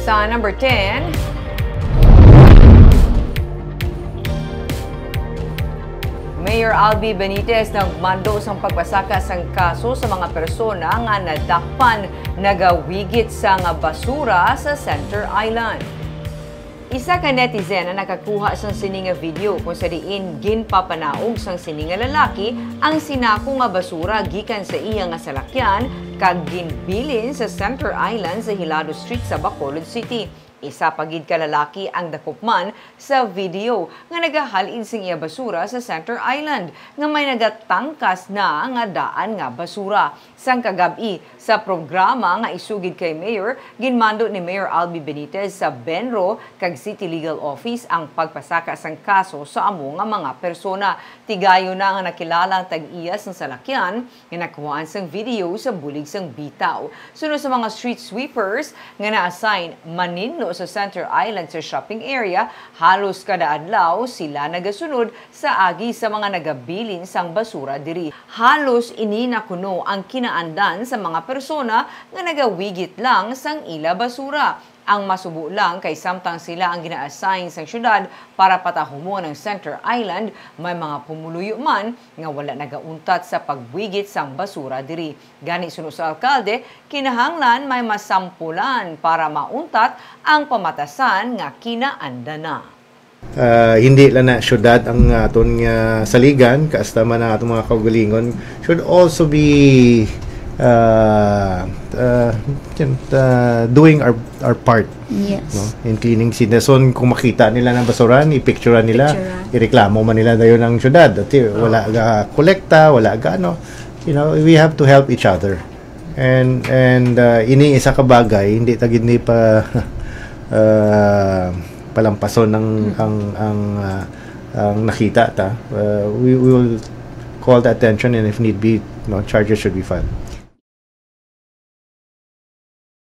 Sa number 10, Mayor Albi Benitez nagmando sang pagpasaka sang kaso sa mga persona nga nadakpan nagawigit sa nga basura sa Center Island. Isa ka netizen na nakakuha sang sini nga video kung sa diin ginpapanaog sang sini nga lalaki ang sinako nga basura gikan sa iya nga salakyan kag ginbilin sa Center Island sa Hilado Street sa Bacolod City. Isa pagid ka lalaki ang dakopman sa video nga nagahalin sing iya basura sa Center Island nga may nagatangkas na nga daan nga basura. Sang kagabi sa programa nga isugid kay Mayor, ginmando ni Mayor Albi Benitez sa Benro kag City Legal Office ang pagpasaka sang kaso sa amo nga mga persona. Tigayo na nga nakilala ang tag-iya sang salakyan nga nakuhaan sang video sa bulig sang bitaw. Sunod sa mga street sweepers nga na-assign maninno sa Center Island sa shopping area, halos kada adlaw sila nagasunod sa agi sa mga nagabilin sang basura diri. Halos ini na kuno ang kinaandan sa mga persona nga nagawigit lang sang ila basura. Ang masubo lang kay samtang sila ang gina-assign sa syudad para patahumo ng Center Island, may mga pumuluyo man nga wala nagauntat sa pagwigit sang basura diri. Gani sunod sa alkalde, kinahanglan may masampulan para mauntat ang pamatasan nga kinaandana. Hindi lang na syudad ang aton nga saligan, kaasta man ang atong mga kaugalingon, should also be doing our part. Yes. No? In cleaning citizen, kung makita nila ng basuran, i-picturean nila, ireklamo man nila dayon ng syudad. At wala ga kolekta, wala ga ano. You know, we have to help each other. And ini isa ka bagay, hindi tagid ni pa palampason ng ang nakita ta. We will call the attention, and if need be, charges should be filed.